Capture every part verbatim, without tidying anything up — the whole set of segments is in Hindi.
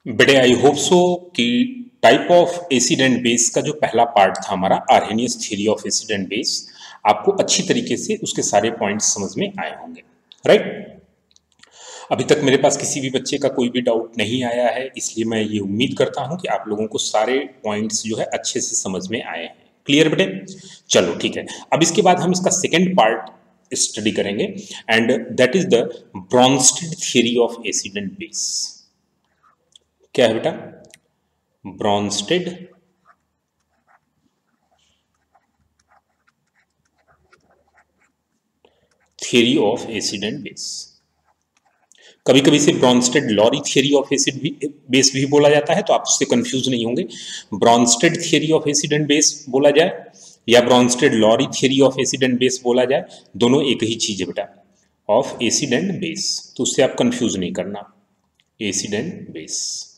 बेटे आई होप सो कि type of acid and base का जो पहला पार्ट था हमारा Arrhenius theory of acid and base आपको अच्छी तरीके से उसके सारे पॉइंट्स समझ में आए होंगे, राइट। अभी तक मेरे पास किसी भी बच्चे का कोई भी डाउट नहीं आया है, इसलिए मैं ये उम्मीद करता हूं कि आप लोगों को सारे पॉइंट्स जो है अच्छे से समझ में आए हैं। क्लियर बेटे? चलो ठीक है। अब इसके बाद हम इसका सेकेंड पार्ट स्टडी करेंगे and that is the Bronsted theory of acid and base. क्या है बेटा? Bronsted theory of acid and base. कभी कभी से Bronsted Lowry theory of acid भी बेस भी बोला जाता है, तो आप उससे कंफ्यूज नहीं होंगे। Bronsted theory of acid and base बोला जाए या Bronsted Lowry theory of acid and base बोला जाए, दोनों एक ही चीज है बेटा, ऑफ एसिड एंड बेस, तो उससे आप कंफ्यूज नहीं करना। एसिड एंड बेस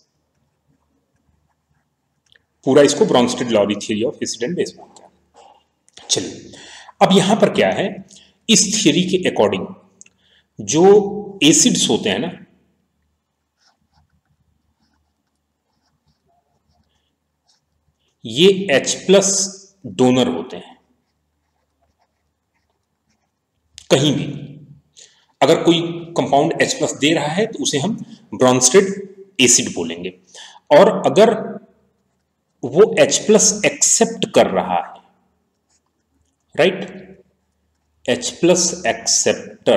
पूरा इसको Bronsted Lowry theory of acid and base बोलते हैं। चलिए, अब यहां पर क्या है, इस थ्योरी के अकॉर्डिंग जो एसिड्स होते हैं ना, ये H प्लस डोनर होते हैं। कहीं भी अगर कोई कंपाउंड H प्लस दे रहा है तो उसे हम ब्रॉन्स्टेड एसिड बोलेंगे, और अगर वो H प्लस एक्सेप्ट कर रहा है, राइट, H प्लस एक्सेप्टर,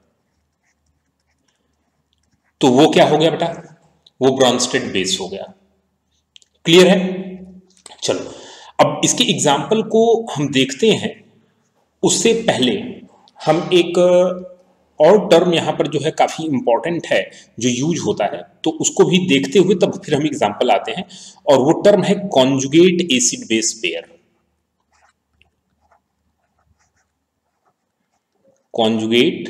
तो वो क्या हो गया बेटा? वो ब्रॉन्स्टेड बेस हो गया। क्लियर है? चलो, अब इसके एग्जाम्पल को हम देखते हैं। उससे पहले हम एक और टर्म यहां पर जो है काफी इंपॉर्टेंट है, जो यूज होता है, तो उसको भी देखते हुए तब फिर हम एग्जाम्पल आते हैं, और वो टर्म है conjugate acid base pair. Conjugate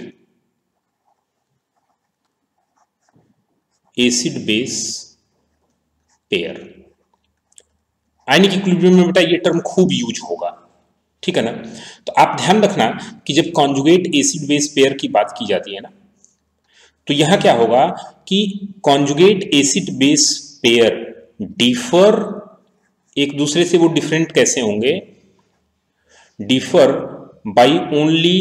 acid base pair. Ionic equilibrium में बेटा ये टर्म खूब यूज होगा, ठीक है ना। तो आप ध्यान रखना कि जब कॉन्जुगेट एसिड बेस पेयर की बात की जाती है ना, तो यहां क्या होगा कि conjugate acid base pair differ, एक दूसरे से वो डिफरेंट कैसे होंगे? Differ by only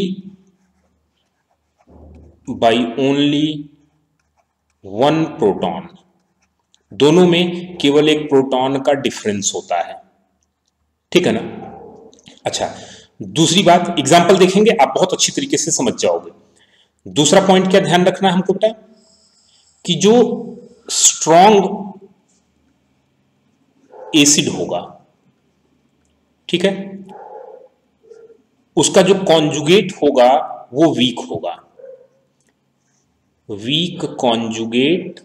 by only one proton. दोनों में केवल एक प्रोटॉन का डिफरेंस होता है, ठीक है ना। अच्छा, दूसरी बात, एग्जाम्पल देखेंगे आप बहुत अच्छी तरीके से समझ जाओगे। दूसरा पॉइंट क्या ध्यान रखना है हमको बेटा, कि जो स्ट्रॉन्ग एसिड होगा, ठीक है, उसका जो कॉन्जुगेट होगा वो वीक होगा। Weak conjugate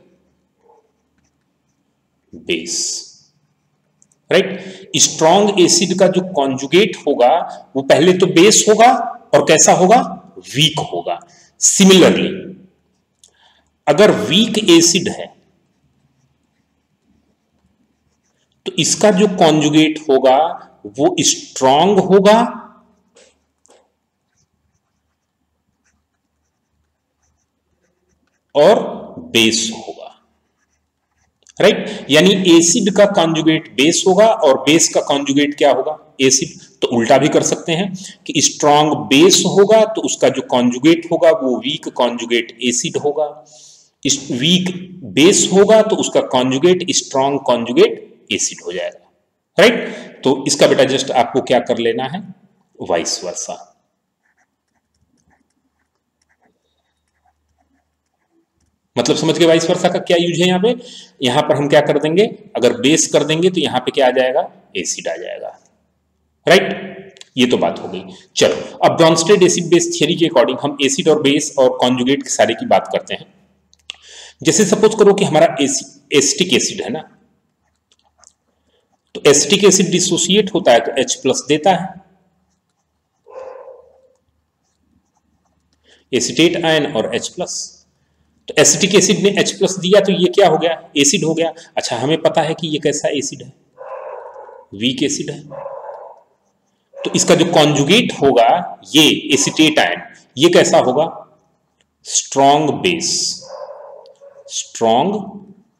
base, right. Strong acid का जो कॉन्जुगेट होगा वो पहले तो बेस होगा, और कैसा होगा? वीक होगा। सिमिलरली अगर वीक एसिड है तो इसका जो कॉन्जुगेट होगा वो स्ट्रॉन्ग होगा, और बेस होगा, राइट। यानी एसिड का कॉन्जुगेट बेस होगा और बेस का कॉन्जुगेट क्या होगा? एसिड। तो उल्टा भी कर सकते हैं कि स्ट्रॉन्ग बेस होगा तो उसका जो कॉन्जुगेट होगा वो वीक कॉन्जुगेट एसिड होगा। वीक बेस होगा तो उसका कॉन्जुगेट स्ट्रॉन्ग कॉन्जुगेट एसिड हो जाएगा, राइट। तो इसका बेटा जस्ट आपको क्या कर लेना है? Vice versa. मतलब समझ गए वाइस वर्सा का क्या यूज है यहां पे? यहां पर हम क्या कर देंगे, अगर बेस कर देंगे तो यहां पे क्या आ जाएगा? एसिड आ जाएगा, राइट। ये तो बात हो गई। चलो, अब ब्रॉन्स्टेड एसिड बेस थ्योरी के अकॉर्डिंग हम एसिड और बेस और कॉन्जुगेट के सारे की बात करते हैं। जैसे सपोज करो कि हमारा एसिटिक एसिड है ना, तो एसिटिक एसिड डिसोसिएट होता है तो H प्लस देता है, एसिटेट आयन और H प्लस। तो एसिटिक एसिड ने H प्लस दिया तो ये क्या हो गया? एसिड हो गया। अच्छा, हमें पता है कि ये कैसा एसिड है? वीक एसिड है। तो इसका जो कॉन्जुगेट होगा ये एसिटेट आयन, ये कैसा होगा? Strong base, strong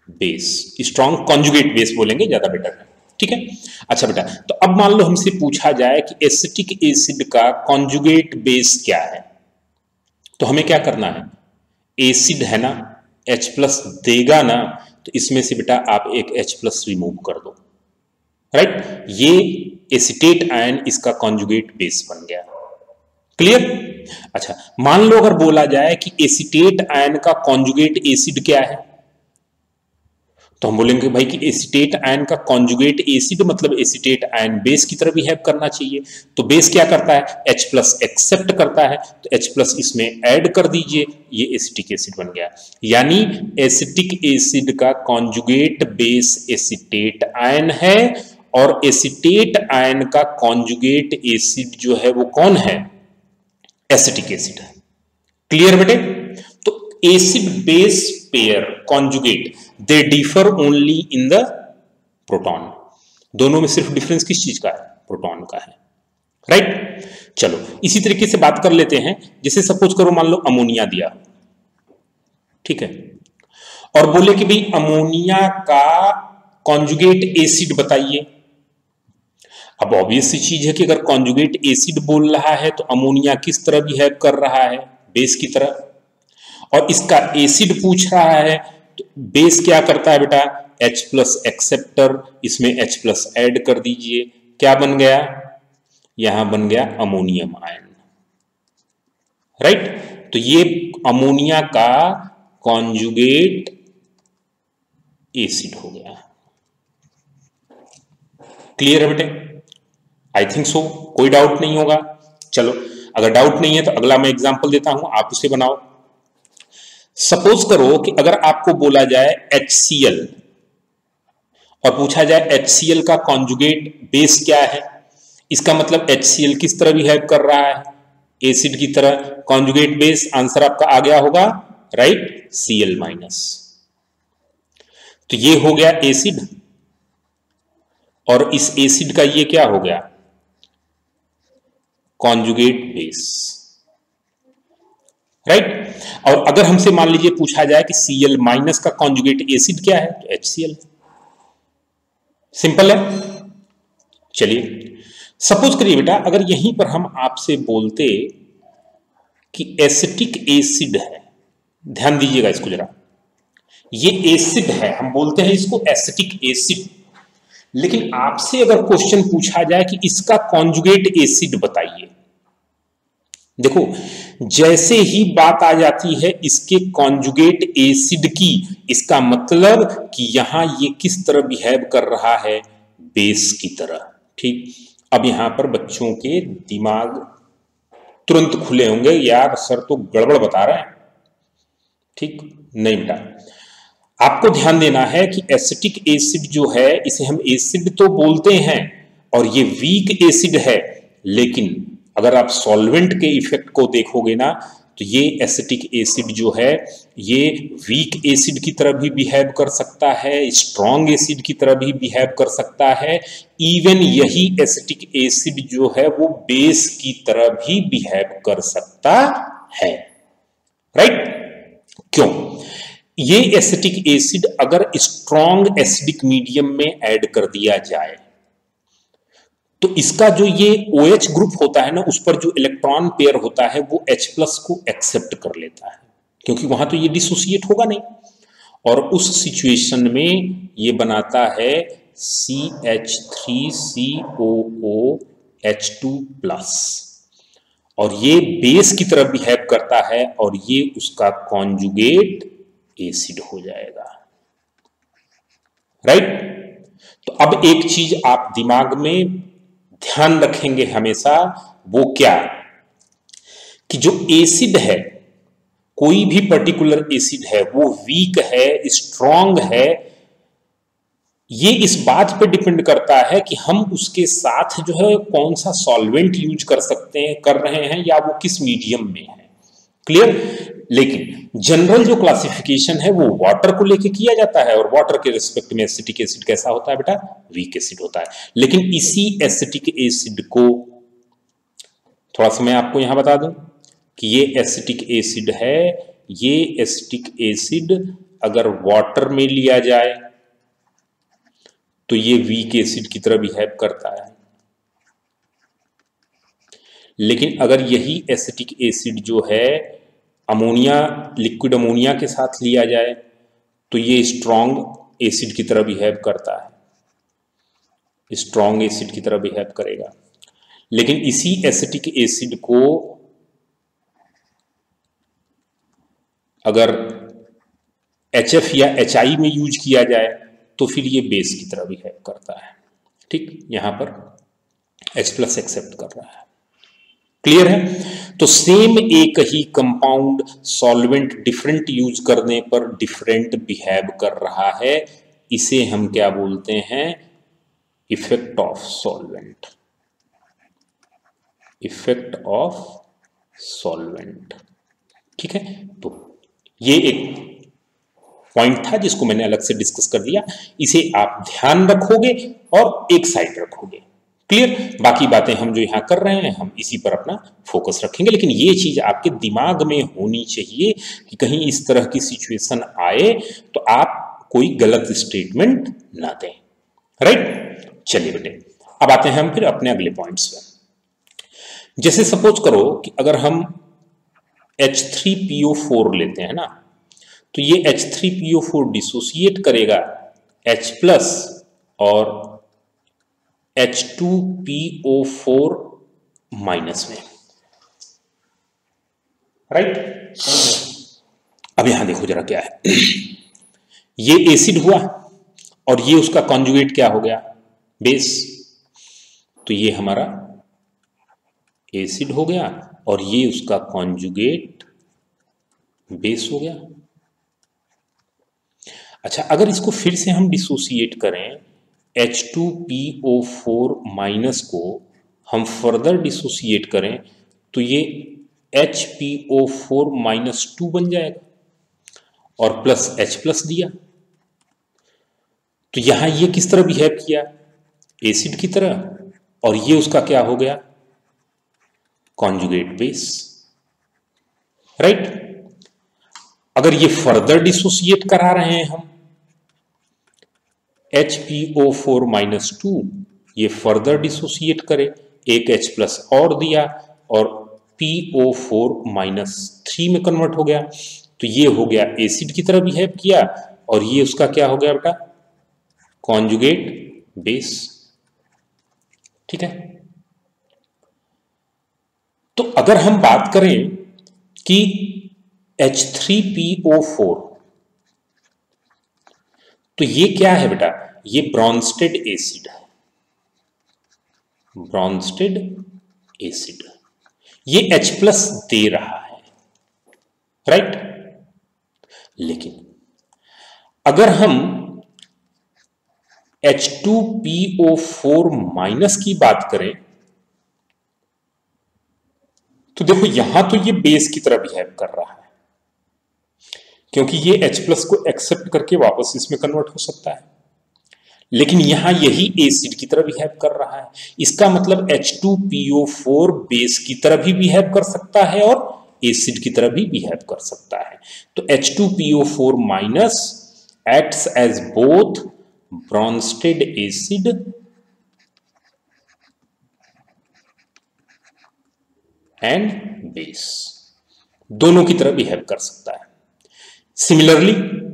base, strong conjugate base बोलेंगे ज्यादा बेटर है, ठीक है। अच्छा बेटा, तो अब मान लो हमसे पूछा जाए कि एसिटिक एसिड का कॉन्जुगेट बेस क्या है, तो हमें क्या करना है, एसिड है ना, H प्लस देगा ना, तो इसमें से बेटा आप एक H प्लस रिमूव कर दो, राइट। ये एसिटेट आयन इसका कॉन्जुगेट बेस बन गया, क्लियर। अच्छा, मान लो अगर बोला जाए कि एसिटेट आयन का कॉन्जुगेट एसिड क्या है, तो हम बोलेंगे भाई कि एसिटेट आयन का कॉन्जुगेट एसिड मतलब एसिटेट आयन बेस की तरह बिहेव करना चाहिए। तो बेस क्या करता है, H प्लस एक्सेप्ट करता है, तो H प्लस इसमें ऐड कर दीजिए, ये एसिटिक एसिड बन गया। यानी एसिटिक एसिड का कॉन्जुगेट बेस एसिटेट आयन है, और एसिटेट आयन का कॉन्जुगेट एसिड जो है वो कौन है, एसिटिक एसिड है। क्लियर बेटे। तो acid base pair conjugate they differ only in the proton, दोनों में सिर्फ डिफरेंस किस चीज का है, प्रोटॉन का है, राइट। चलो इसी तरीके से बात कर लेते हैं, जैसे सपोज करो मान लो अमोनिया दिया, ठीक है, और बोले कि भाई अमोनिया का कॉन्जुगेट एसिड बताइए। अब ऑब्वियस सी चीज है कि अगर कॉन्जुगेट एसिड बोल रहा है तो अमोनिया किस तरह बिहेव कर रहा है, बेस की तरह, और इसका एसिड पूछ रहा है तो बेस क्या करता है बेटा, H प्लस एक्सेप्टर, इसमें H प्लस ऐड कर दीजिए, क्या बन गया, यहां बन गया अमोनियम आयन, राइट। तो ये अमोनिया का कॉन्जुगेट एसिड हो गया। क्लियर है बेटे, आई थिंक सो, कोई डाउट नहीं होगा। चलो अगर डाउट नहीं है तो अगला मैं एग्जांपल देता हूं, आप उसे बनाओ। सपोज करो कि अगर आपको बोला जाए HCl और पूछा जाए HCl का कॉन्जुगेट बेस क्या है, इसका मतलब HCl किस तरह बिहेव कर रहा है, एसिड की तरह, कॉन्जुगेट बेस आंसर आपका आ गया होगा, राइट, Cl माइनस। तो ये हो गया एसिड, और इस एसिड का ये क्या हो गया, कॉन्जुगेट बेस, राइट। और अगर हमसे मान लीजिए पूछा जाए कि Cl माइनस का कॉन्जुगेट एसिड क्या है, तो HCl, सिंपल है। चलिए सपोज करिए बेटा अगर यहीं पर हम आपसे बोलते कि एसिटिक एसिड है, ध्यान दीजिएगा इसको जरा, ये एसिड है, हम बोलते हैं इसको एसिटिक एसिड, लेकिन आपसे अगर क्वेश्चन पूछा जाए कि इसका कॉन्जुगेट एसिड बताइए, देखो जैसे ही बात आ जाती है इसके कॉन्जुगेट एसिड की, इसका मतलब कि यहां ये किस तरह बिहेव कर रहा है, बेस की तरह, ठीक। अब यहां पर बच्चों के दिमाग तुरंत खुले होंगे, यार सर तो गड़बड़ बता रहे हैं, ठीक नहीं बेटा, आपको ध्यान देना है कि एसिटिक एसिड जो है इसे हम एसिड तो बोलते हैं और ये वीक एसिड है, लेकिन अगर आप सॉल्वेंट के इफेक्ट को देखोगे ना तो ये एसिटिक एसिड जो है ये वीक एसिड की तरह भी बिहेव कर सकता है, स्ट्रॉन्ग एसिड की तरह भी बिहेव कर सकता है, इवन यही एसिटिक एसिड जो है वो बेस की तरह भी बिहेव कर सकता है, राइट। क्यों, ये एसिटिक एसिड अगर स्ट्रॉन्ग एसिडिक मीडियम में ऐड कर दिया जाए तो इसका जो ये OH ग्रुप होता है ना, उस पर जो इलेक्ट्रॉन पेयर होता है वो H प्लस को एक्सेप्ट कर लेता है, क्योंकि वहां तो ये डिसोसिएट होगा नहीं, और उस सिचुएशन में ये बनाता है C H three C O O H two plus, और ये बेस की तरह बिहेव करता है और ये उसका कॉन्जुगेट एसिड हो जाएगा, राइट। तो अब एक चीज आप दिमाग में ध्यान रखेंगे हमेशा, वो क्या, कि जो एसिड है, कोई भी पर्टिकुलर एसिड है, वो वीक है, स्ट्रॉन्ग है, ये इस बात पे डिपेंड करता है कि हम उसके साथ जो है कौन सा सॉल्वेंट यूज कर सकते हैं, कर रहे हैं, या वो किस मीडियम में है, क्लियर। लेकिन जनरल जो क्लासिफिकेशन है वो वाटर को लेके किया जाता है, और वाटर के रिस्पेक्ट में एसिटिक एसिड कैसा होता है बेटा, वीक एसिड होता है। लेकिन इसी एसिटिक एसिड को थोड़ा सा मैं आपको यहां बता दूं कि ये एसिटिक एसिड है, ये एसिटिक एसिड अगर वाटर में लिया जाए तो ये वीक एसिड की तरह बिहेव करता है, लेकिन अगर यही एसिटिक एसिड जो है अमोनिया, लिक्विड अमोनिया के साथ लिया जाए तो ये स्ट्रॉन्ग एसिड की तरह बिहेव करता है, स्ट्रॉन्ग एसिड की तरह बिहेव करेगा। लेकिन इसी एसिटिक एसिड को अगर एच एफ या एच आई में यूज किया जाए तो फिर ये बेस की तरह बिहेव करता है। ठीक, यहां पर H प्लस एक्सेप्ट कर रहा है। क्लियर है? तो सेम एक ही कंपाउंड सॉल्वेंट डिफरेंट यूज करने पर डिफरेंट बिहेव कर रहा है, इसे हम क्या बोलते हैं? Effect of solvent, effect of solvent. ठीक है, तो ये एक पॉइंट था जिसको मैंने अलग से डिस्कस कर दिया, इसे आप ध्यान रखोगे और एक साइड रखोगे। क्लियर? बाकी बातें हम जो यहां कर रहे हैं हम इसी पर अपना फोकस रखेंगे, लेकिन ये चीज आपके दिमाग में होनी चाहिए कि कहीं इस तरह की सिचुएशन आए तो आप कोई गलत स्टेटमेंट ना दें। राइट? चलिए बेटे, अब आते हैं हम फिर अपने अगले पॉइंट्स पे। जैसे सपोज करो कि अगर हम H three P O four लेते हैं ना, तो ये H three P O four dissociate करेगा H प्लस और H two P O four minus में। राइट? अब यहां देखो जरा क्या है। ये एसिड हुआ और ये उसका कॉन्जुगेट क्या हो गया? बेस। तो ये हमारा एसिड हो गया और ये उसका कॉन्जुगेट बेस हो गया। अच्छा, अगर इसको फिर से हम डिसोसिएट करें, H two P O four minus को हम फर्दर डिसोसिएट करें तो ये H P O four minus two बन जाएगा और प्लस H प्लस दिया। तो यहां ये किस तरह बिहेव किया? एसिड की तरह, और ये उसका क्या हो गया? Conjugate base. राइट? अगर ये फर्दर डिसोसिएट करा रहे हैं हम, H P O four minus two, ये फर्दर डिसोसिएट करे, एक H प्लस और दिया और P O four minus three में कन्वर्ट हो गया, तो ये हो गया एसिड की तरह बिहेव किया और ये उसका क्या हो गया बेटा? Conjugate base. ठीक है, तो अगर हम बात करें कि H three P O four, तो ये क्या है बेटा? ये ब्रॉन्स्टेड एसिड है, ब्रॉन्स्टेड एसिड। ये H प्लस दे रहा है। राइट? लेकिन अगर हम H two P O four minus की बात करें तो देखो यहां तो ये बेस की तरह बिहेव कर रहा है, क्योंकि ये H प्लस को एक्सेप्ट करके वापस इसमें कन्वर्ट हो सकता है, लेकिन यहां यही एसिड की तरह बिहेव कर रहा है। इसका मतलब H two P O four base की तरह भी बिहेव कर सकता है और एसिड की तरह भी बिहेव कर सकता है। तो H two P O four minus acts as both Bronsted acid and base, दोनों की तरह बिहेव कर सकता है। Similarly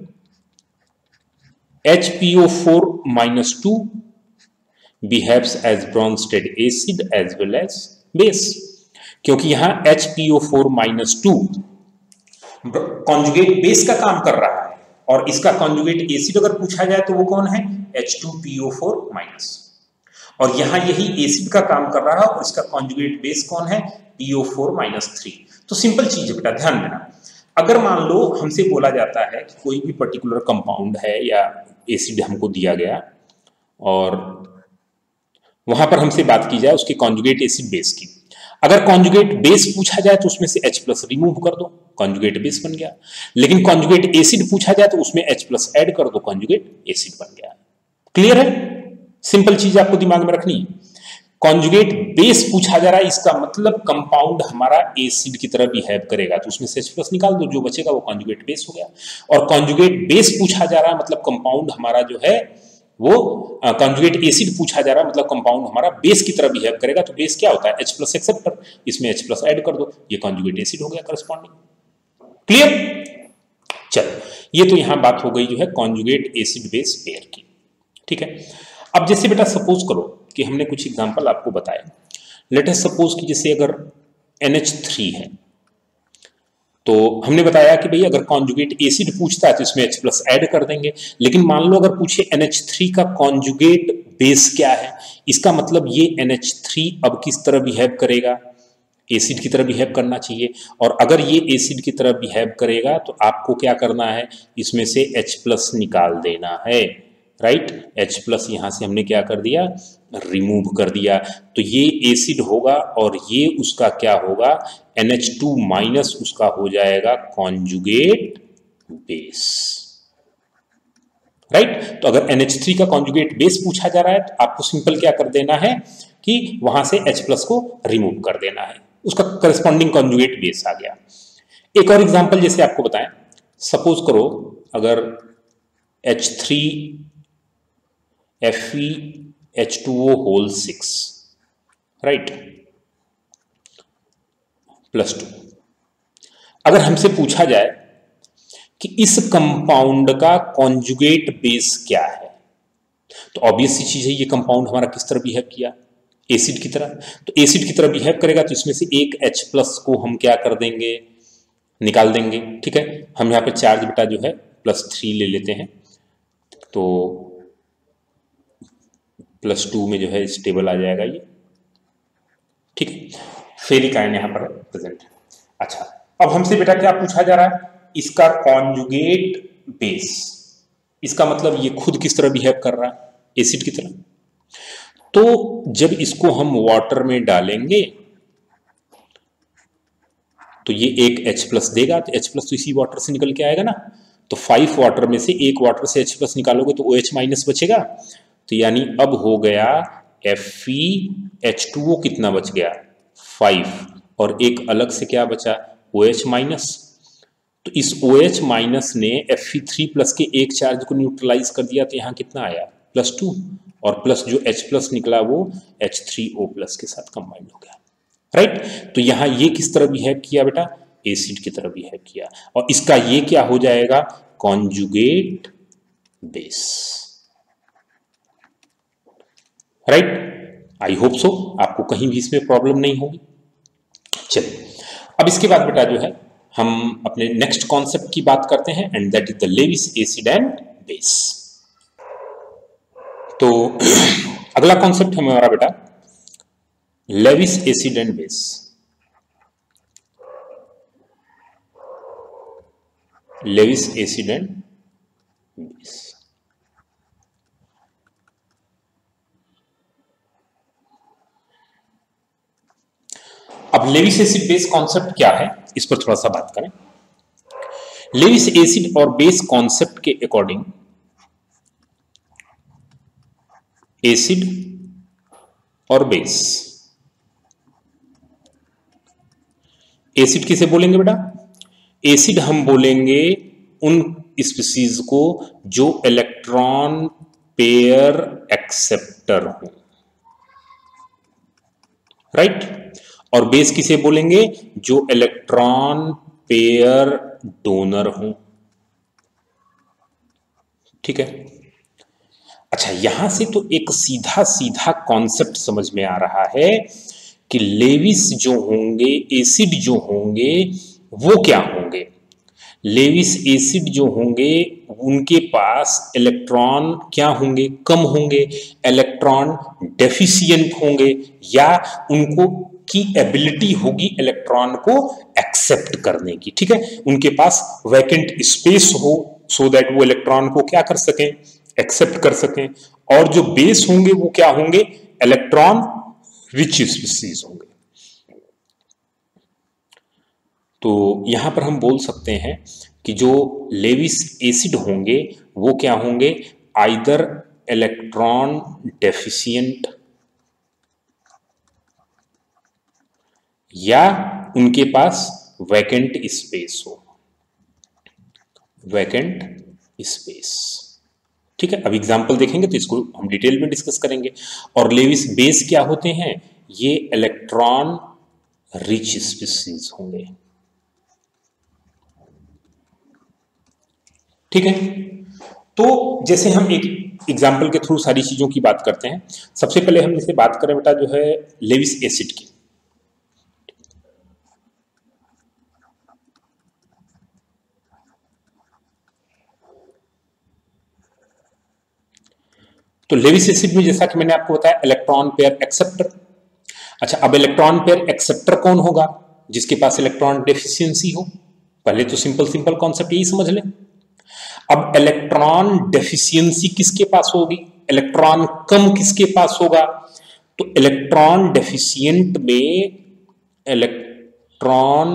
H P O four minus two behaves as Bronsted acid as well as base, क्योंकि यहां H P O four minus two conjugate base का काम कर रहा है और इसका कॉन्जुगेट एसिड अगर पूछा जाए तो वो कौन है? H two P O four minus. और यहां यही एसिड का काम कर रहा है और इसका कॉन्जुगेट बेस कौन है? P O four minus three. तो सिंपल चीज है बेटा, ध्यान देना। अगर मान लो हमसे बोला जाता है कि कोई भी पर्टिकुलर कंपाउंड है या एसिड हमको दिया गया और वहां पर हमसे बात की जाए उसके कॉन्जुगेट एसिड बेस की, अगर कॉन्जुगेट बेस पूछा जाए तो उसमें से H प्लस रिमूव कर दो, कॉन्जुगेट बेस बन गया। लेकिन कॉन्जुगेट एसिड पूछा जाए तो उसमें H प्लस ऐड कर दो, कॉन्जुगेट एसिड बन गया। क्लियर है? सिंपल चीज आपको दिमाग में रखनी है। कॉन्जुगेट बेस पूछा जा रहा है, इसका मतलब कंपाउंड हमारा एसिड की तरह बिहेव करेगा, तो उसमें से H प्लस निकाल दो, जो बचेगा वो कॉन्जुगेट बेस हो गया। और कॉन्जुगेट बेस पूछा जा रहा है मतलब कंपाउंड हमारा जो है वो कॉन्जुगेट एसिड पूछा जा रहा है मतलब कंपाउंड हमारा बेस की तरह बिहेव करेगा, तो बेस क्या होता है H प्लस एक्सेप्टर, इसमें H प्लस ऐड कर दो, ये कॉन्जुगेट एसिड हो गया करस्पॉन्डिंग। क्लियर? चलो, ये तो यहां बात हो गई जो है कॉन्जुगेट एसिड बेस पेयर की। ठीक है, अब जैसे बेटा सपोज करो कि हमने कुछ एग्जांपल आपको बताए। लेट अस सपोज कि जैसे अगर एन एच थ्री है, तो हमने बताया कि भाई अगर कॉन्जुगेट एसिड पूछता है तो इसमें H प्लस ऐड कर देंगे, लेकिन मान लो अगर पूछे एन एच थ्री का कॉन्जुगेट बेस क्या है, इसका मतलब ये एन एच थ्री अब किस तरह बिहेव करेगा, एसिड की तरह बिहेव करना चाहिए। और अगर ये एसिड की तरह बिहेव करेगा तो आपको क्या करना है, इसमें से H प्लस निकाल देना है, राइट। H प्लस यहां से हमने क्या कर दिया, रिमूव कर दिया, तो ये एसिड होगा और ये उसका क्या होगा, एन एच टू माइनस उसका हो जाएगा कॉन्जुगेट बेस, राइट। तो अगर एन एच थ्री का कॉन्जुगेट बेस पूछा जा रहा है तो आपको सिंपल क्या कर देना है कि वहां से H प्लस को रिमूव कर देना है, उसका करस्पॉन्डिंग कॉन्जुगेट बेस आ गया। एक और एग्जांपल जैसे आपको बताएं, सपोज करो अगर H three F E H two O whole six, right, plus two, अगर हमसे पूछा जाए कि इस कंपाउंड का कॉन्जुगेट बेस क्या है, तो ऑब्वियस सी चीज है ये कंपाउंड हमारा किस तरह बिहेव किया, एसिड की तरह। तो एसिड की तरह बिहेव करेगा तो इसमें से एक H प्लस को हम क्या कर देंगे, निकाल देंगे। ठीक है, हम यहाँ पे चार्ज बेटा जो है प्लस थ्री ले लेते हैं, तो प्लस टू में जो है स्टेबल आ जाएगा ये। ठीक है, फेरिक आयन यहाँ पर प्रेजेंट है। अच्छा, अब हमसे बेटा क्या पूछा जा रहा है, इसका कॉन्जुगेट बेस, इसका मतलब ये खुद किस तरह बिहेव कर रहा है, एसिड की तरह। तो जब इसको हम वाटर में डालेंगे तो ये एक H प्लस देगा, तो H प्लस तो इसी वाटर से निकल के आएगा ना, तो फाइव वाटर में से एक वाटर से H प्लस निकालोगे तो OH माइनस बचेगा, तो यानी अब हो गया F E H two O कितना बच गया, फाइव, और एक अलग से क्या बचा, OH माइनस। तो इस OH माइनस ने एफ ई थ्री प्लस के एक चार्ज को न्यूट्रलाइज कर दिया, तो यहाँ कितना आया, प्लस टू, और प्लस जो H प्लस निकला वो एच थ्री ओ प्लस के साथ कंबाइंड हो गया, राइट। तो यहां ये किस तरह बिहेव किया बेटा, एसिड की तरह बिहेव किया, और इसका ये क्या हो जाएगा, conjugate base, right. I hope so आपको कहीं भी इसमें प्रॉब्लम नहीं होगी। चलिए, अब इसके बाद बेटा जो है हम अपने नेक्स्ट कॉन्सेप्ट की बात करते हैं, and that is the Lewis acid and base. तो अगला कॉन्सेप्ट है हमारा बेटा Lewis acid and base. Lewis acid and base, अब लेविस एसिड बेस कॉन्सेप्ट क्या है, इस पर थोड़ा सा बात करें। लेविस एसिड और बेस कॉन्सेप्ट के अकॉर्डिंग एसिड और बेस, एसिड किसे बोलेंगे बेटा, एसिड हम बोलेंगे उन स्पीसीज को जो इलेक्ट्रॉन पेयर एक्सेप्टर हो, राइट। और बेस किसे बोलेंगे, जो इलेक्ट्रॉन पेयर डोनर हो, ठीक है। अच्छा, यहां से तो एक सीधा सीधा कॉन्सेप्ट समझ में आ रहा है कि लेविस जो होंगे, एसिड जो होंगे वो क्या होंगे, लेविस एसिड जो होंगे उनके पास इलेक्ट्रॉन क्या होंगे, कम होंगे, इलेक्ट्रॉन डेफिशिएंट होंगे, या उनको की एबिलिटी होगी इलेक्ट्रॉन को एक्सेप्ट करने की, ठीक है, उनके पास वैकेंट स्पेस हो सो दैट वो इलेक्ट्रॉन को क्या कर सकें, एक्सेप्ट कर सकें। और जो बेस होंगे वो क्या होंगे, इलेक्ट्रॉन रिच स्पीसीज होंगे। तो यहां पर हम बोल सकते हैं कि जो लेविस एसिड होंगे वो क्या होंगे, आइदर इलेक्ट्रॉन डेफिशिएंट या उनके पास वैकेंट स्पेस हो, वैकेंट स्पेस। ठीक है, अब एग्जांपल देखेंगे तो इसको हम डिटेल में डिस्कस करेंगे। और लेविस बेस क्या होते हैं? ये इलेक्ट्रॉन रिच स्पीसीज होंगे। ठीक है, तो जैसे हम एक एग्जाम्पल के थ्रू सारी चीजों की बात करते हैं। सबसे पहले हम जैसे बात करें बेटा जो है लेविस एसिड की। तो लेविस एसिड में जैसा कि मैंने आपको बताया इलेक्ट्रॉन पेयर एक्सेप्टर। अच्छा, अब इलेक्ट्रॉन पेयर एक्सेप्टर कौन होगा? जिसके पास इलेक्ट्रॉन डेफिशिएंसी हो। पहले तो सिंपल सिंपल कॉन्सेप्ट यही समझ लें। अब इलेक्ट्रॉन डेफिशिएंसी किसके पास होगी? इलेक्ट्रॉन कम किसके पास होगा? तो इलेक्ट्रॉन डेफिशिएंट में इलेक्ट्रॉन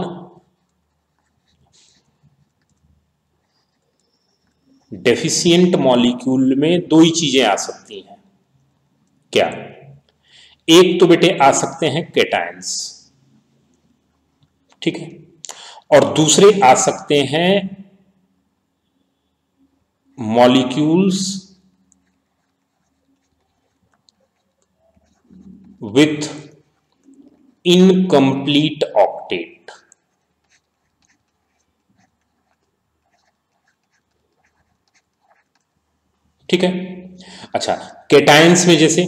डेफिशिएंट मॉलिक्यूल में दो ही चीजें आ सकती हैं। क्या? एक तो बेटे आ सकते हैं कैटायंस, ठीक है, और दूसरे आ सकते हैं मॉलिक्यूल्स विथ इनकम्प्लीट ऑक्टेट। ठीक है, अच्छा, कैटायंस में जैसे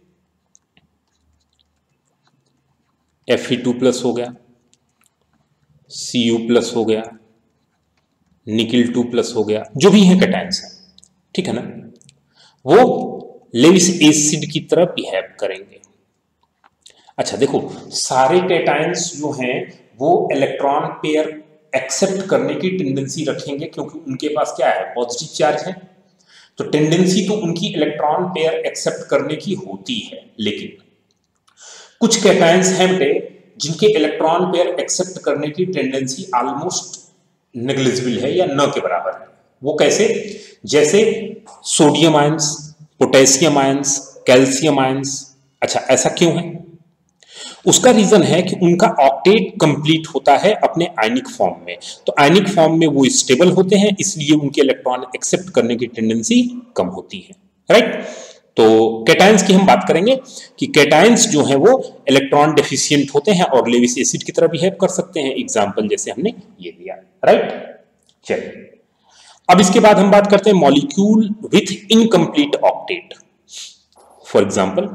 एफ ई टू प्लस हो गया, सी यू प्लस हो गया, निकिल टू प्लस हो गया, जो भी है कैटायंस है, ठीक है ना, वो लेविस एसिड की तरह बिहेव करेंगे। अच्छा देखो, सारे कैटायंस जो हैं वो इलेक्ट्रॉन पेयर एक्सेप्ट करने की टेंडेंसी रखेंगे, क्योंकि उनके पास क्या है? पॉजिटिव चार्ज है। तो टेंडेंसी तो उनकी इलेक्ट्रॉन पेयर एक्सेप्ट करने की होती है, लेकिन कुछ कैटायंस हैं बेटे जिनके इलेक्ट्रॉन पेयर एक्सेप्ट करने की टेंडेंसी ऑलमोस्ट नेग्लिजिबल है या न के बराबर है। वो कैसे? जैसे sodium ions, potassium ions, calcium ions. अच्छा, ऐसा क्यों है? उसका रीजन है कि उनका ऑक्टेट कंप्लीट होता है अपने आयनिक फॉर्म में। तो आयनिक फॉर्म में वो स्टेबल होते हैं, इसलिए उनके इलेक्ट्रॉन एक्सेप्ट करने की टेंडेंसी कम होती है। राइट? तो कैटायंस की हम बात करेंगे कि कैटायंस जो है वो इलेक्ट्रॉन डेफिशिएंट होते हैं और लेविस एसिड की तरह बिहेव कर सकते हैं। एग्जांपल जैसे हमने ये दिया। राइट? चलिए, अब इसके बाद हम बात करते हैं molecule with incomplete octet. For example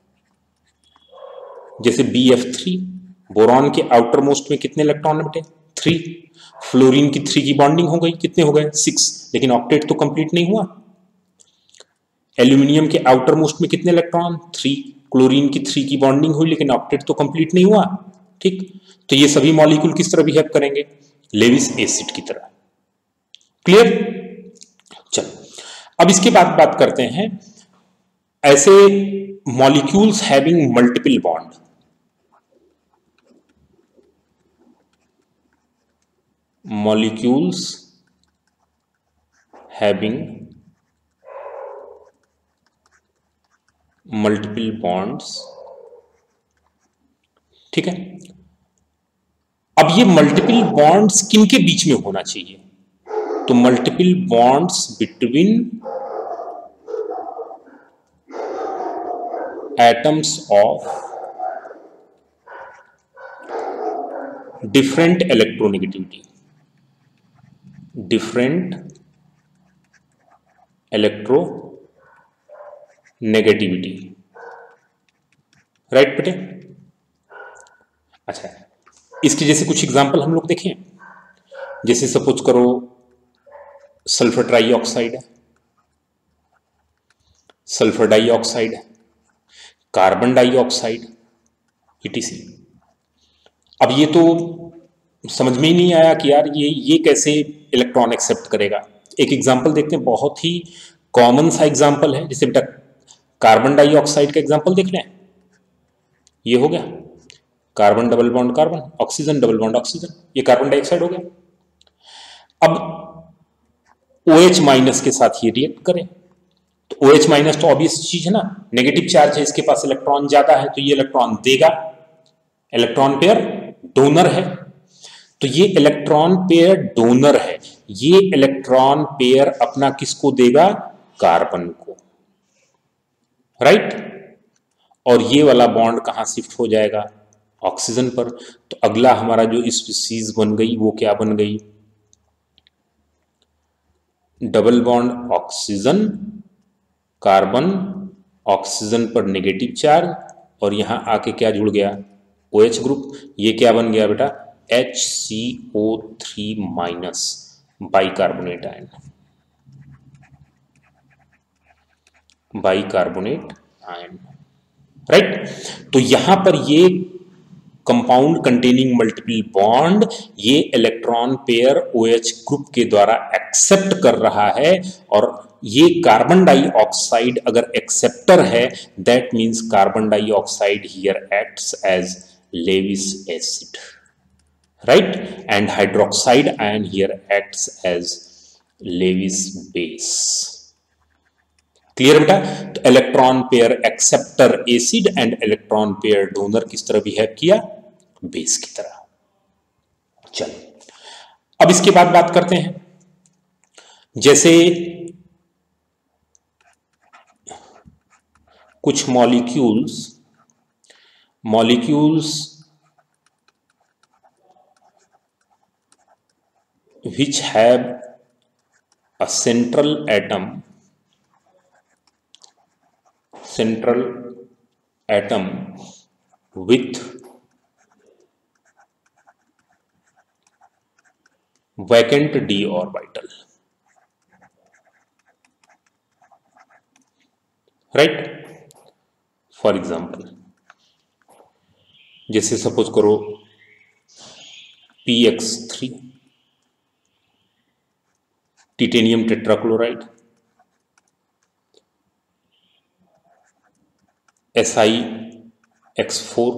जैसे बी एफ थ्री, बोरॉन के आउटर मोस्ट में कितने इलेक्ट्रॉन बेटे? थ्री। फ्लोरीन की थ्री की बॉन्डिंग हो गई, कितने हो गए? सिक्स, लेकिन ऑक्टेट तो कंप्लीट नहीं हुआ। एल्यूमिनियम के आउटर मोस्ट में कितने इलेक्ट्रॉन? थ्री। क्लोरीन की थ्री की बॉन्डिंग हुई, लेकिन ऑक्टेट तो कंप्लीट नहीं हुआ। ठीक, तो ये सभी मॉलिक्यूल किस तरह बिहेव करेंगे? लेविस एसिड की तरह। क्लियर? चलो, अब इसके बाद बात करते हैं ऐसे molecules having multiple bond. molecules having multiple bonds। ठीक है, अब ये मल्टीपल बॉन्ड्स किनके बीच में होना चाहिए? तो multiple bonds between atoms of different electronegativity, different electronegativity. Right बेटे? अच्छा, इसके जैसे कुछ एग्जांपल हम लोग देखें। जैसे सपोज करो सल्फर ट्राइऑक्साइड है, सल्फर डाइऑक्साइड है, कार्बन डाइऑक्साइड, ईटीसी। अब ये तो समझ में ही नहीं आया कि यार ये ये कैसे इलेक्ट्रॉन एक्सेप्ट करेगा। एक एग्जांपल देखते हैं, बहुत ही कॉमन सा एग्जांपल है। जैसे बेटा कार्बन डाइऑक्साइड का एग्जांपल देख लें। ये हो गया carbon double bond carbon, oxygen double bond oxygen, ये कार्बन डाइऑक्साइड हो गया। अब OH माइनस के साथ ये रिएक्ट करें तो OH माइनस तो ऑब्वियस चीज है ना, नेगेटिव चार्ज है, इसके पास इलेक्ट्रॉन ज्यादा है, तो ये इलेक्ट्रॉन देगा, इलेक्ट्रॉन पेयर डोनर है, तो ये इलेक्ट्रॉन पेयर डोनर है, ये इलेक्ट्रॉन पेयर अपना किसको देगा, कार्बन को, राइट। और ये वाला बॉन्ड कहां शिफ्ट हो जाएगा, ऑक्सीजन पर। तो अगला हमारा जो स्पीसीज बन गई वो क्या बन गई, double bond oxygen carbon, oxygen पर नेगेटिव चार्ज, और यहां आके क्या जुड़ गया, OH ग्रुप। ये क्या बन गया बेटा, H C O three minus bicarbonate ion, bicarbonate ion, right. तो यहां पर ये कंपाउंड कंटेनिंग मल्टीपल बॉन्ड ये इलेक्ट्रॉन पेयर OH ग्रुप के द्वारा एक्सेप्ट कर रहा है, और ये कार्बन डाइऑक्साइड अगर एक्सेप्टर है, that means carbon dioxide here acts as Lewis acid, right, and hydroxide ion here acts as Lewis base. Clear बेटा। तो electron pair acceptor acid and electron pair donor किस तरह बिहेव किया, बेस की तरह। चलो अब इसके बाद बात करते हैं, जैसे कुछ molecules molecules which have a central atom central atom with vacant d orbital, right। for example जैसे सपोज करो P X three titanium tetrachloride, S I X four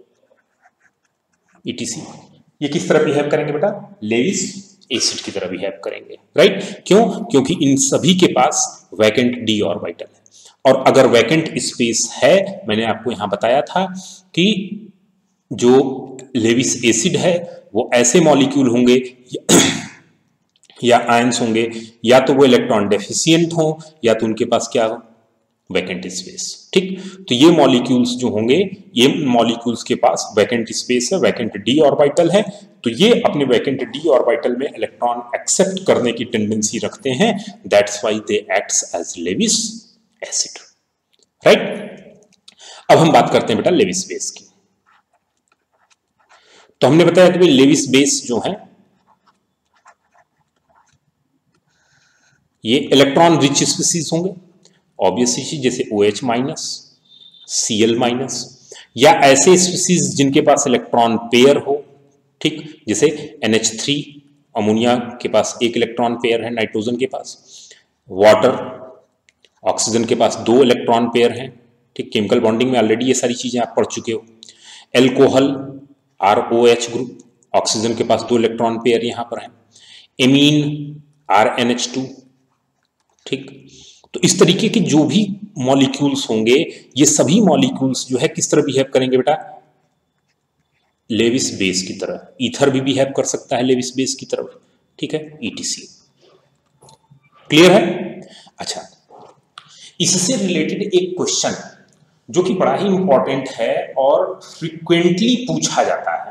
E T C, ये किस तरह बिहेव करेंगे बेटा, लेविस एसिड की तरह बिहेव करेंगे, राइट। क्यों, क्योंकि इन सभी के पास वैकेंट डी ऑर्बिटल है, और अगर वैकेंट स्पेस है, मैंने आपको यहां बताया था कि जो लेविस एसिड है वो ऐसे मॉलिक्यूल होंगे या आयंस होंगे, या तो वो इलेक्ट्रॉन डेफिशिएंट हो, या तो उनके पास क्या हो, वैकेंट स्पेस, ठीक। तो ये मॉलिक्यूल्स जो होंगे, ये मॉलिक्यूल्स के पास वैकेंट स्पेस है, वैकेंट डी ऑर्बिटल है, तो ये अपने वैकेंट डी ऑर्बिटल में इलेक्ट्रॉन एक्सेप्ट करने की टेंडेंसी रखते हैं, that's why they acts as Lewis acid, right. अब हम बात करते हैं बेटा लेविस बेस की। तो हमने बताया कि लेविस बेस जो है ये इलेक्ट्रॉन रिच स्पीसीज होंगे, ऑब्वियसली चीज, जैसे OH माइनस, Cl माइनस, या ऐसे स्पीसीज जिनके पास इलेक्ट्रॉन पेयर हो, ठीक, जैसे एन एच थ्री, अमोनिया के पास एक इलेक्ट्रॉन पेयर है नाइट्रोजन के पास, वाटर, ऑक्सीजन के पास दो इलेक्ट्रॉन पेयर हैं, ठीक, केमिकल बॉन्डिंग में ऑलरेडी ये सारी चीजें आप पढ़ चुके हो। Alcohol, R O H group, oxygen के पास दो इलेक्ट्रॉन पेयर यहां पर है। Amine, R N H two, ठीक। तो इस तरीके के जो भी मॉलिक्यूल्स होंगे, ये सभी मॉलिक्यूल्स जो है किस तरह बिहेव करेंगे बेटा, लेविस बेस की तरह। ईथर भी बिहेव कर सकता है लेविस बेस की तरफ, ठीक है, ईटीसी। क्लियर है। अच्छा, इससे रिलेटेड एक क्वेश्चन जो कि बड़ा ही इंपॉर्टेंट है और फ्रीक्वेंटली पूछा जाता है,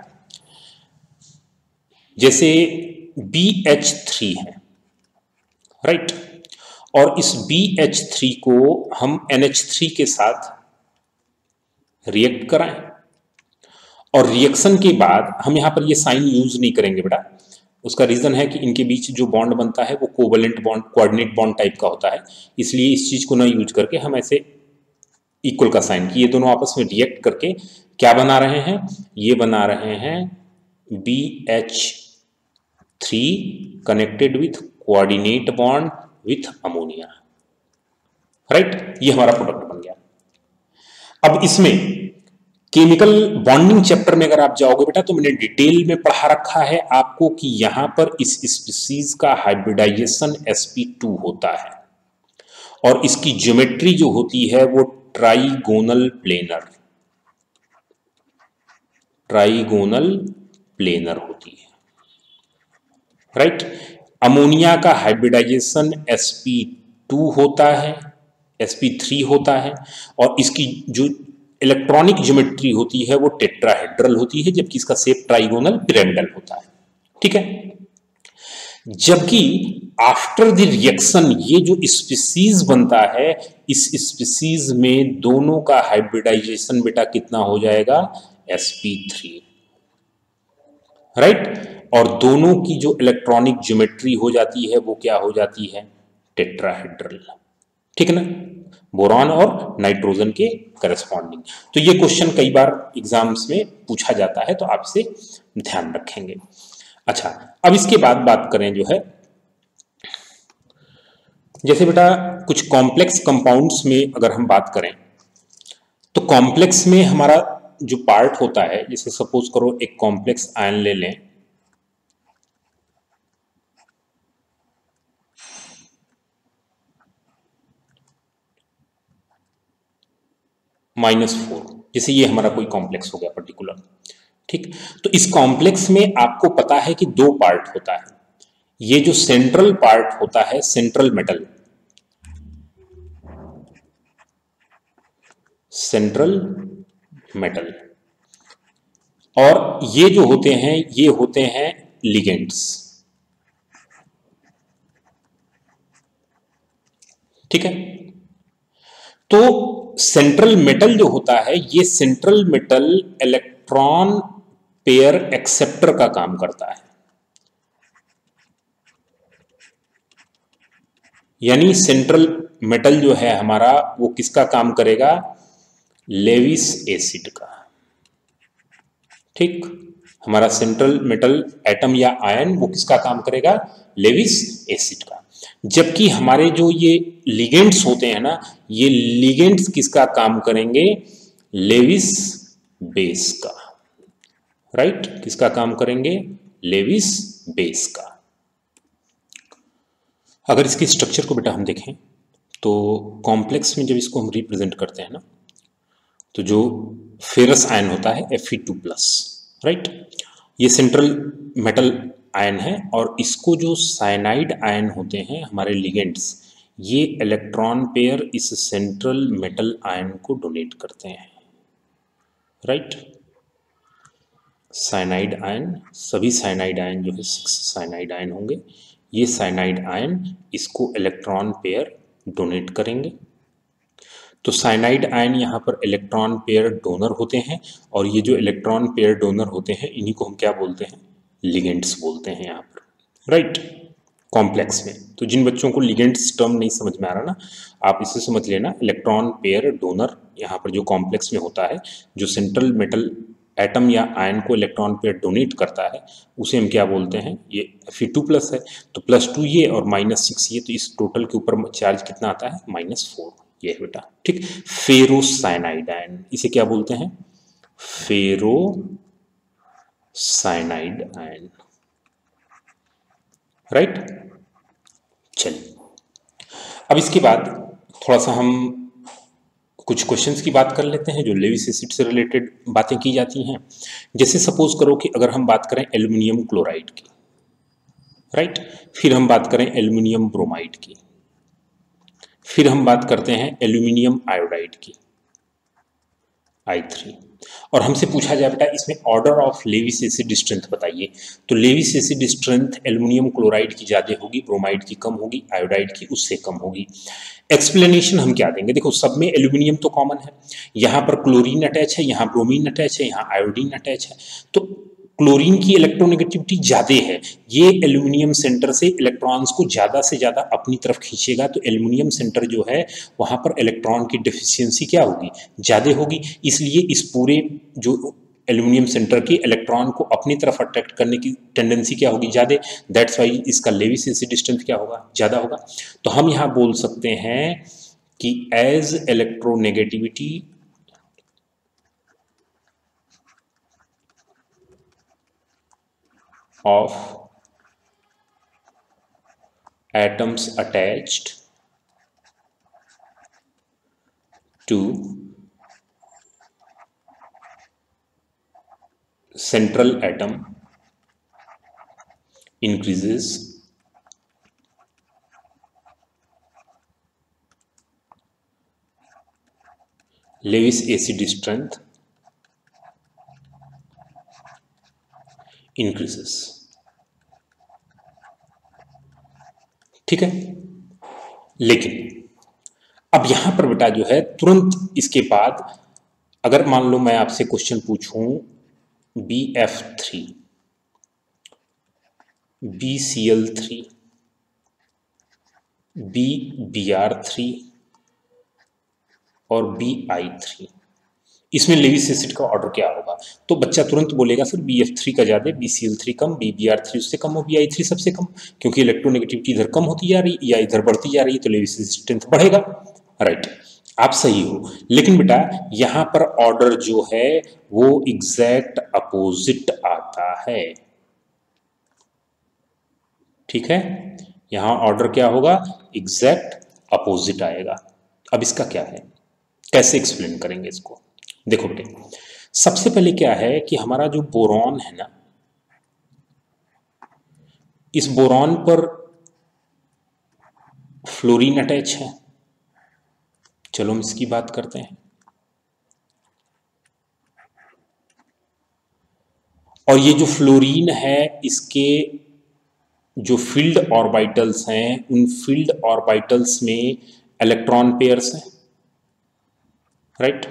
जैसे बी एच थ्री है, राइट, और इस बी एच थ्री को हम एन एच थ्री के साथ रिएक्ट कराएं, और रिएक्शन के बाद हम यहां पर ये साइन यूज नहीं करेंगे बेटा। उसका रीजन है कि इनके बीच जो बॉन्ड बनता है वो covalent bond, coordinate bond type का होता है, इसलिए इस चीज को ना यूज करके हम ऐसे इक्वल का साइन कि ये दोनों आपस में रिएक्ट करके क्या बना रहे हैं, ये बना रहे हैं B H three connected with coordinate bond with ammonia, right. ये हमारा प्रोडक्ट बन गया। अब इसमें केमिकल बॉन्डिंग चैप्टर में अगर आप जाओगे बेटा, तो मैंने डिटेल में पढ़ा रखा है आपको कि यहां पर इस स्पीसीज का हाइब्रिडाइजेशन एस पी टू होता है, और इसकी ज्योमेट्री जो होती है वो ट्राइगोनल प्लेनर, ट्राइगोनल प्लेनर होती है, राइट। अमोनिया का हाइब्रिडाइजेशन एस पी टू होता है, एस पी थ्री होता है, और इसकी जो इलेक्ट्रॉनिक ज्योमेट्री होती है वो टेट्राहेड्रल होती है, जबकि इसका शेप ट्राइगोनल पिरामिडल होता है, ठीक है। जबकि आफ्टर द रिएक्शन ये जो स्पीसीज बनता है, इस स्पीसीज में दोनों का हाइब्रिडाइजेशन बेटा कितना हो जाएगा, एस पी थ्री, राइट। और दोनों की जो इलेक्ट्रॉनिक ज्योमेट्री हो जाती है वो क्या हो जाती है, टेट्राहेड्रल, ठीक है ना, बोरॉन और नाइट्रोजन के करस्पॉन्डिंग। तो ये क्वेश्चन कई बार एग्जाम्स में पूछा जाता है, तो आप इसे ध्यान रखेंगे। अच्छा, अब इसके बाद बात करें जो है, जैसे बेटा कुछ कॉम्प्लेक्स कंपाउंड्स में अगर हम बात करें, तो कॉम्प्लेक्स में हमारा जो पार्ट होता है, जैसे सपोज करो एक कॉम्प्लेक्स आयन ले लें, माइनस फोर, जैसे ये हमारा कोई कॉम्प्लेक्स हो गया पर्टिकुलर, ठीक। तो इस कॉम्प्लेक्स में आपको पता है कि दो पार्ट होता है, ये जो सेंट्रल पार्ट होता है सेंट्रल मेटल, सेंट्रल मेटल, और ये जो होते हैं ये होते हैं लिगेंड्स, ठीक है। तो सेंट्रल मेटल जो होता है, ये central metal electron pair acceptor का काम करता है, यानी सेंट्रल मेटल जो है हमारा वो किसका काम करेगा, लेविस एसिड का, ठीक। हमारा सेंट्रल मेटल एटम या आयन वो किसका काम करेगा, लेविस एसिड का। जबकि हमारे जो ये लिगेंड्स होते हैं ना, ये लिगेंड्स किसका काम करेंगे, लेविस बेस का, राइट। किसका काम करेंगे, लेविस बेस का। अगर इसके स्ट्रक्चर को बेटा हम देखें, तो कॉम्प्लेक्स में जब इसको हम रिप्रेजेंट करते हैं ना, तो जो फेरस आयन होता है F E two plus, right, ये सेंट्रल मेटल आयन है, और इसको जो साइनाइड आयन होते हैं हमारे लिगेंड्स, ये इलेक्ट्रॉन पेयर इस सेंट्रल मेटल आयन को डोनेट करते हैं, राइट। साइनाइड आयन, सभी साइनाइड आयन जो है सिक्स साइनाइड आयन होंगे, ये साइनाइड आयन इसको इलेक्ट्रॉन पेयर डोनेट करेंगे। तो साइनाइड आयन यहाँ पर इलेक्ट्रॉन पेयर डोनर होते हैं, और ये जो इलेक्ट्रॉन पेयर डोनर होते हैं इन्हीं को हम क्या बोलते हैं, लिगेंड्स बोलते हैं यहाँ पर, राइट, कॉम्प्लेक्स में। तो जिन बच्चों को लिगेंड्स टर्म नहीं समझ में आ रहा ना, आप इसे समझ लेना, इलेक्ट्रॉन पेयर डोनर यहाँ पर जो कॉम्प्लेक्स में होता है, जो सेंट्रल मेटल एटम या आयन को इलेक्ट्रॉन पेयर डोनेट करता है, उसे हम क्या बोलते हैं, ये एफ ई टू प्लस है, तो प्लस टू ये और माइनस सिक्स ये, तो इस टोटल के ऊपर चार्ज कितना आता है, माइनस फोर, ये है बेटा, ठीक। फेरोसाइनाइड आयन, इसे क्या बोलते हैं, फेरोसाइनाइड आयन, राइट। चलिए, अब इसके बाद थोड़ा सा हम कुछ क्वेश्चंस की बात कर लेते हैं जो लेविस एसिड से रिलेटेड बातें की जाती हैं। जैसे सपोज करो कि अगर हम बात करें एल्युमिनियम क्लोराइड की, राइट, फिर हम बात करें एल्युमिनियम ब्रोमाइड की, फिर हम बात करते हैं एल्युमिनियम आयोडाइड की, आई थ्री, और हमसे पूछा जाए बेटा इसमें order of Lewis acid strength बताइए, तो Lewis acid strength aluminium chloride की ज़्यादा होगी, ब्रोमाइड की कम होगी, आयोडाइड की उससे कम होगी। एक्सप्लेनेशन हम क्या देंगे, देखो सब में एल्युमिनियम तो कॉमन है, यहाँ पर क्लोरीन अटैच है, यहाँ ब्रोमीन अटैच है, यहाँ आयोडीन अटैच है, तो क्लोरीन की इलेक्ट्रोनेगेटिविटी ज़्यादा है, ये एल्युमिनियम सेंटर से इलेक्ट्रॉन्स को ज़्यादा से ज़्यादा अपनी तरफ खींचेगा, तो एल्युमिनियम सेंटर जो है वहाँ पर इलेक्ट्रॉन की डेफिशिएंसी क्या होगी, ज़्यादा होगी, इसलिए इस पूरे जो एल्युमिनियम सेंटर के इलेक्ट्रॉन को अपनी तरफ अट्रैक्ट करने की टेंडेंसी क्या होगी, ज़्यादा, दैट्स वाई इसका लेविस एसिड स्ट्रेंथ क्या होगा, ज़्यादा होगा। तो हम यहाँ बोल सकते हैं कि as electronegativity of atoms attached to central atom increases Lewis acid strength increases। ठीक है, लेकिन अब यहां पर बेटा जो है तुरंत इसके बाद अगर मान लो मैं आपसे क्वेश्चन पूछूं B F three, B C L three, B B R three और बी आई थ्री, इसमें लेविस एसिड का ऑर्डर क्या होगा? तो बच्चा तुरंत बोलेगा सर बी एफ थ्री का ज्यादा, बी सी एल थ्री कम, बी बी आर थ्री उससे कम और बी आई थ्री सबसे कम, क्योंकि इलेक्ट्रोनेगेटिविटी इधर कम होती जा रही या इधर बढ़ती जा रही है तो लेविस एसिड स्ट्रेंथ बढ़ेगा। राइट, आप सही हो, लेकिन बेटा यहां पर ऑर्डर जो है वो एग्जैक्ट अपोजिट आता है। ठीक है, यहां ऑर्डर क्या होगा? एग्जैक्ट अपोजिट आएगा। अब इसका क्या है, कैसे एक्सप्लेन करेंगे इसको? देखो बेटे, सबसे पहले क्या है कि हमारा जो बोरॉन है ना, इस बोरॉन पर फ्लोरीन अटैच है। चलो हम इसकी बात करते हैं। और ये जो फ्लोरीन है इसके जो फील्ड ऑर्बिटल्स हैं, उन फील्ड ऑर्बिटल्स में इलेक्ट्रॉन पेयर्स हैं। राइट,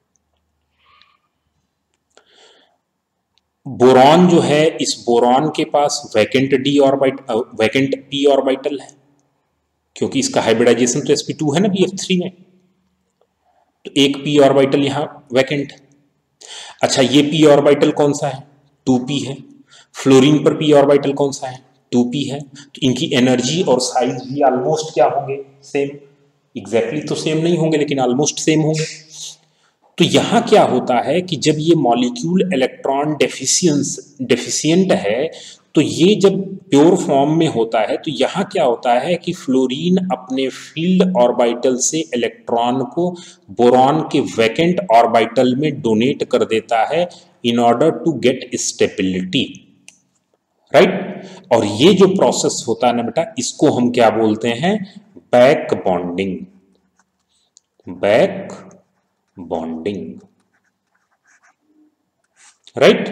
बोरॉन जो है, इस बोरॉन के पास vacant D orbit vacant P orbital है, क्योंकि इसका हाइब्रिडाइजेशन तो एस पी टू है ना बी एफ थ्री में, तो एक पी ऑर्बिटल यहां वैकेंट है। अच्छा, ये पी ऑर्बिटल कौन सा है? टू पी है। फ्लोरीन पर पी ऑर्बिटल कौन सा है? टू पी है। तो इनकी एनर्जी और साइज भी ऑलमोस्ट क्या होंगे? सेम। एग्जैक्टली तो सेम नहीं होंगे लेकिन ऑलमोस्ट सेम होंगे। तो यहां क्या होता है कि जब ये मॉलिक्यूल इलेक्ट्रॉन डेफिशिएंस डेफिशिएंट है, तो ये जब प्योर फॉर्म में होता है तो यहां क्या होता है कि फ्लोरीन अपने फील्ड ऑर्बिटल से इलेक्ट्रॉन को बोरॉन के वैकेंट ऑर्बिटल में डोनेट कर देता है in order to get stability. Right, और ये जो प्रोसेस होता है ना बेटा, इसको हम क्या बोलते हैं? Back bonding. Back bonding. Right,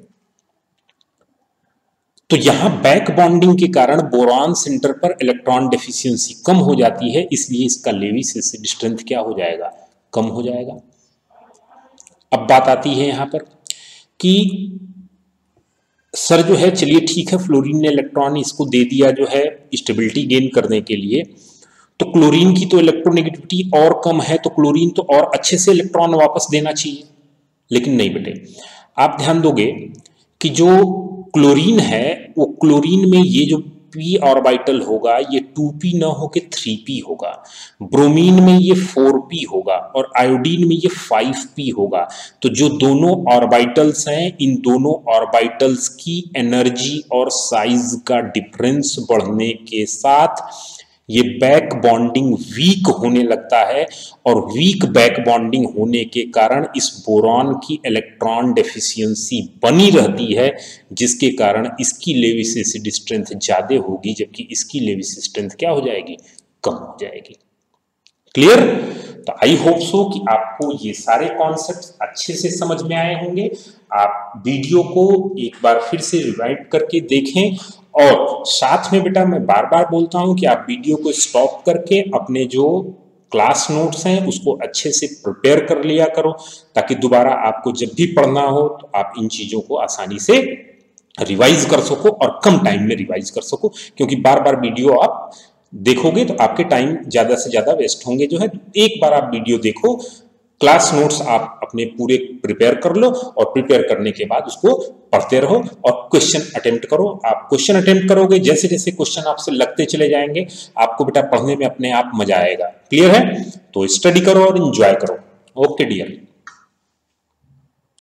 तो यहां बैक बॉन्डिंग के कारण बोरॉन सेंटर पर इलेक्ट्रॉन डेफिशिएंसी कम हो जाती है, इसलिए इसका लेविस एसिड स्ट्रेंथ क्या हो जाएगा? कम हो जाएगा। अब बात आती है यहां पर कि सर जो है, चलिए ठीक है, फ्लोरीन ने इलेक्ट्रॉन इसको दे दिया जो है स्टेबिलिटी गेन करने के लिए, तो क्लोरीन की तो इलेक्ट्रोनेगेटिविटी और कम है, तो क्लोरीन तो और अच्छे से इलेक्ट्रॉन वापस देना चाहिए। लेकिन नहीं बेटे, आप ध्यान दोगे कि जो क्लोरीन है वो क्लोरीन में ये जो पी ऑर्बिटल होगा ये टू पी ना होके थ्री पी होगा, ब्रोमीन में ये फोर पी होगा और आयोडीन में ये फाइव पी होगा। तो जो दोनों ऑर्बिटल्स हैं, इन दोनों ऑर्बिटल्स की एनर्जी और साइज का डिफरेंस बढ़ने के साथ ये बैक बॉन्डिंग वीक होने लगता है, और वीक बैक बॉन्डिंग होने के कारण इस बोरॉन की इलेक्ट्रॉन डेफिशिएंसी बनी रहती है, जिसके कारण इसकी लेविस एसिड स्ट्रेंथ ज्यादा होगी, जबकि इसकी लेविस स्ट्रेंथ क्या हो जाएगी? कम हो जाएगी। क्लियर? तो आई होप सो कि आपको ये सारे कॉन्सेप्ट्स अच्छे से समझ में आए होंगे। आप वीडियो को एक बार फिर से रिवाइंड करके देखें, और साथ में बेटा मैं बार बार बोलता हूं कि आप वीडियो को स्टॉप करके अपने जो क्लास नोट्स हैं उसको अच्छे से प्रिपेयर कर लिया करो, ताकि दोबारा आपको जब भी पढ़ना हो तो आप इन चीजों को आसानी से रिवाइज कर सको और कम टाइम में रिवाइज कर सको, क्योंकि बार बार वीडियो आप देखोगे तो आपके टाइम ज्यादा से ज्यादा वेस्ट होंगे जो है। एक बार आप वीडियो देखो, क्लास नोट्स आप अपने पूरे प्रिपेयर कर लो, और प्रिपेयर करने के बाद उसको पढ़ते रहो और क्वेश्चन अटेम्प्ट करो। आप क्वेश्चन अटेम्प्ट करोगे, जैसे जैसे क्वेश्चन आपसे लगते चले जाएंगे, आपको बेटा पढ़ने में अपने आप मजा आएगा। क्लियर है? तो स्टडी करो और एंजॉय करो। Okay dear.